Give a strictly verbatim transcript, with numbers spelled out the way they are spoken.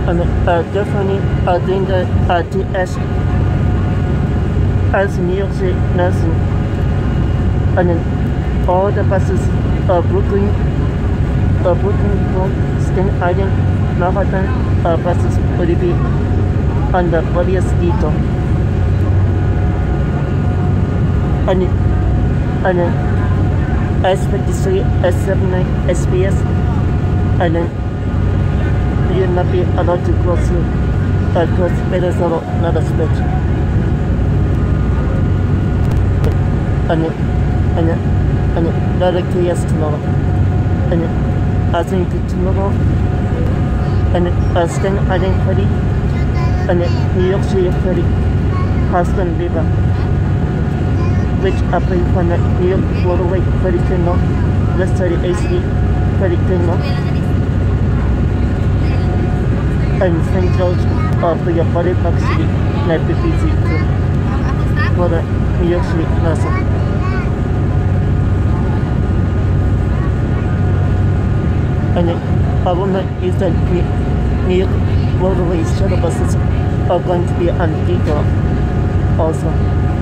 and uh, definitely uh, doing the uh, T S as New York City nursing, and then all the buses uh, Brooklyn, uh, Brooklyn, Staten Island, Manhattan uh, buses will be on the various detail, and and then S fifty-three, S seventy-nine, S B S, and then you will not be allowed to cross through uh, cross Venezuela, not a stretch. And and and another K S tomorrow. And I think tomorrow and uh, Staten Island Ferry and New York City Ferry, Hudson River, which are paying for the New York Rockaway Ferry Terminal, West thirty-eighth Street Ferry Terminal, and Saint George uh, for your body park city, like B P C too, for the New York City nursing. And the problem is that New York Rockaway shuttle buses are going to be on detour also.